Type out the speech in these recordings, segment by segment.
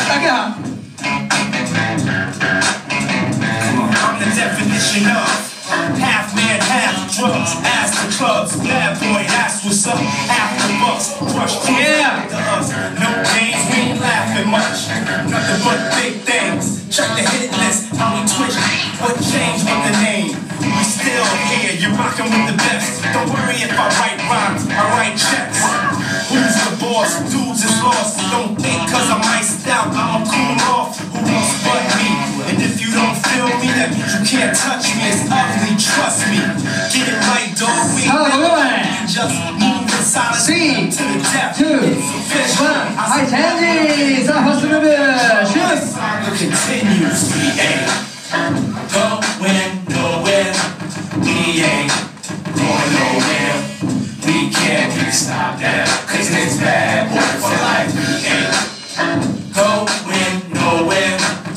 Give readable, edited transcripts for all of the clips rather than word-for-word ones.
Again. I'm the definition of half man, half drugs. Ass to clubs, bad boy, that's what's up. After bucks, brush to us. No games, we ain't laughing much. Nothing but big things. Check the hit list, how we twitch. What changed with the name? We still here, you're rocking with the best. Don't worry if I write rhymes, I write checks. Who's the boss? Dudes is lost. Don't think cause I'm iced out, I'ma cool off. Who wants but me? And if you don't feel me, that means you can't touch me. It's ugly, trust me. Get it right, dog. We just move inside of Three, to the depth. 2, 1. High changes. First move. Shoot. Saga continues. We ain't going nowhere. We ain't going nowhere. We can't be stopped now, cause it's bad boy for life. We ain't going nowhere.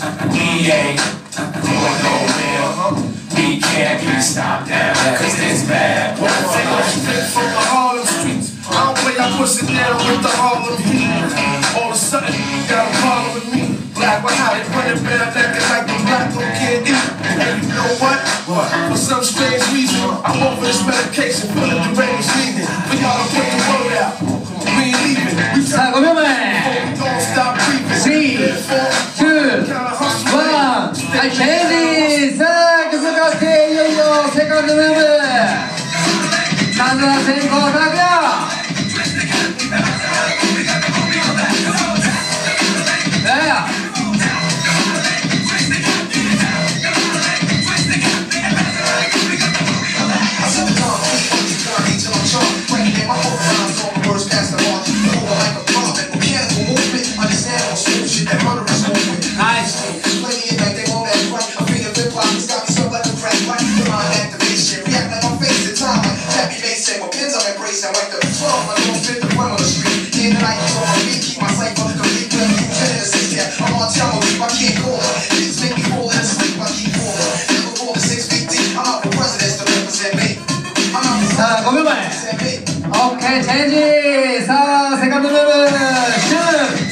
We ain't going nowhere. We can't be stopped now, cause it's bad boy for life. From the Harlem streets, I don't play, I push it down with the Harlem heat. All of a sudden, you got a problem with me. Black, why how they running bare naked like the black don't can't eat. And you know what? For some strange reason, I'm over this medication, feeling the rain is leaving. For y'all to put the word out, we ain't leaving. We try to don't stop breathing. 3, 2, 1. High changes. さあ、曲がっていよいよセカンドムーブ。まずは先行拓也。Okay, changes. さあ、セカンドムーブ。シュー。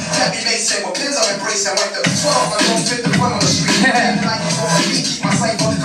Say, well, pins I'm embracing like the 12. I don't fit the front on the street. Like, keep my sight on